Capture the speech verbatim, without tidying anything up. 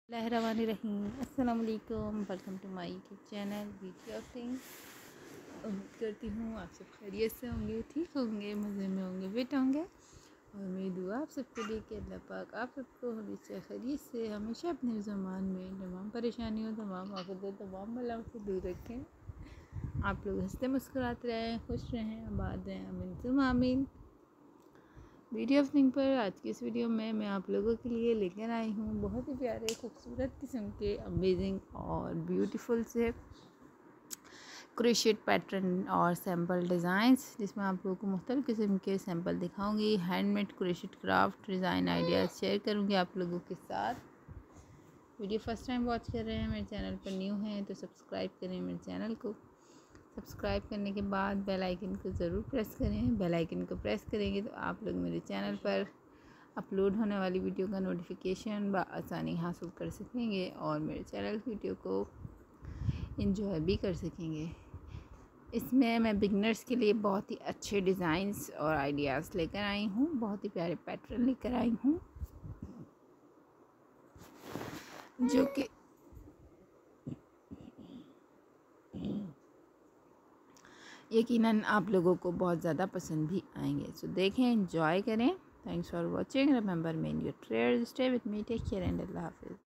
बिस्मिल्लाहिर्रहमानिर्रहीम। अस्सलाम वालेकुम, welcome to my YouTube channel beauty of things. उम्मीद करती हूँ आप सब खैरियत से होंगे, ठीक होंगे, मज़े में होंगे, फिट होंगे। और मेरी दुआ आप सबके लिए कि अल्लाह पाक आप सबको हमेशा खैरियत से हमेशा अपने ज़मान में तमाम परेशानियों, तमाम आफतों, तमाम बलाओं से दूर रखें। आप लोग हंसते मुस्कुराते रहें, खुश रहें, आबाद रहें, आमीन तुम आमीन। ब्यूटी ऑफ थिंग पर आज की इस वीडियो में मैं आप लोगों के लिए लेकर आई हूँ बहुत ही प्यारे खूबसूरत किस्म के अमेजिंग और ब्यूटीफुल से क्रोशेट पैटर्न और सैम्पल डिज़ाइंस, जिसमें आप लोगों को मुख्तलिफ़ किस्म के सैम्पल दिखाऊंगी। Handmade crochet craft design ideas share करूँगी आप लोगों के साथ। वीडियो फर्स्ट टाइम वॉच कर रहे हैं, मेरे चैनल पर न्यू हैं तो सब्सक्राइब करें मेरे चैनल को। सब्सक्राइब करने के बाद बेल आइकन को ज़रूर प्रेस करें। बेल आइकन को प्रेस करेंगे तो आप लोग मेरे चैनल पर अपलोड होने वाली वीडियो का नोटिफिकेशन बआसानी हासिल कर सकेंगे और मेरे चैनल वीडियो को एंजॉय भी कर सकेंगे। इसमें मैं बिगनर्स के लिए बहुत ही अच्छे डिज़ाइंस और आइडियाज़ लेकर आई हूँ, बहुत ही प्यारे पैटर्न लेकर आई हूँ जो कि यकीनन आप लोगों को बहुत ज़्यादा पसंद भी आएंगे। सो देखें, एंजॉय करें। Thanks for watching. Remember, me in your prayer, stay with me, take care and अल्लाह हाफिज़।